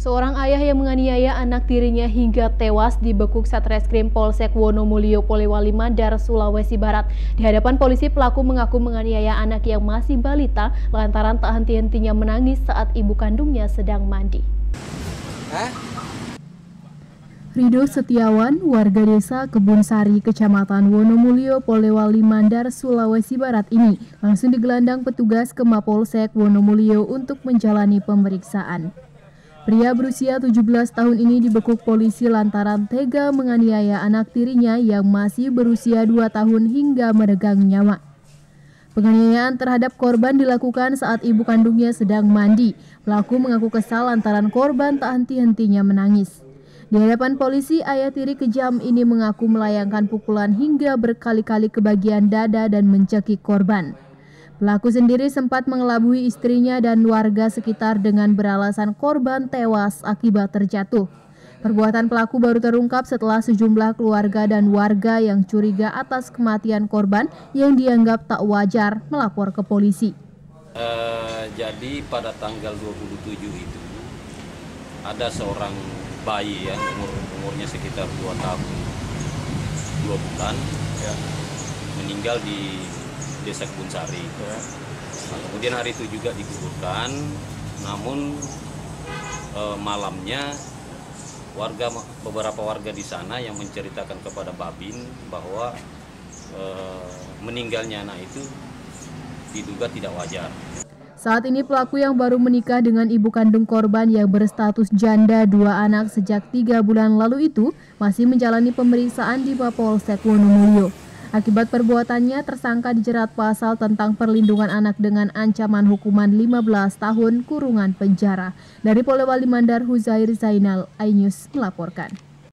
Seorang ayah yang menganiaya anak tirinya hingga tewas dibekuk Satreskrim Polsek Wonomulyo, Polewali Mandar, Sulawesi Barat. Di hadapan polisi, pelaku mengaku menganiaya anak yang masih balita lantaran tak henti-hentinya menangis saat ibu kandungnya sedang mandi. Ridho Setiawan, warga desa Kebun Sari, Kecamatan Wonomulyo, Polewali Mandar, Sulawesi Barat ini langsung digelandang petugas ke Mapolsek Wonomulyo untuk menjalani pemeriksaan. Pria berusia 17 tahun ini dibekuk polisi lantaran tega menganiaya anak tirinya yang masih berusia 2 tahun hingga meregang nyawa. Penganiayaan terhadap korban dilakukan saat ibu kandungnya sedang mandi. Pelaku mengaku kesal lantaran korban tak henti-hentinya menangis. Di hadapan polisi, ayah tiri kejam ini mengaku melayangkan pukulan hingga berkali-kali ke bagian dada dan mencekik korban. Pelaku sendiri sempat mengelabui istrinya dan warga sekitar dengan beralasan korban tewas akibat terjatuh. Perbuatan pelaku baru terungkap setelah sejumlah keluarga dan warga yang curiga atas kematian korban yang dianggap tak wajar melapor ke polisi. Jadi pada tanggal 27 itu ada seorang bayi ya, umurnya sekitar 2 tahun 2 bulan ya, meninggal di Desa Kebun Sari. Nah, kemudian hari itu juga dikuburkan, namun malamnya beberapa warga di sana yang menceritakan kepada Babin bahwa meninggalnya anak itu diduga tidak wajar. Saat ini pelaku yang baru menikah dengan ibu kandung korban yang berstatus janda 2 anak sejak 3 bulan lalu itu masih menjalani pemeriksaan di Mapolsek Wonomulyo. Akibat perbuatannya, tersangka dijerat pasal tentang perlindungan anak dengan ancaman hukuman 15 tahun kurungan penjara. Dari Polewali Mandar, Huzair Zainal, iNews melaporkan.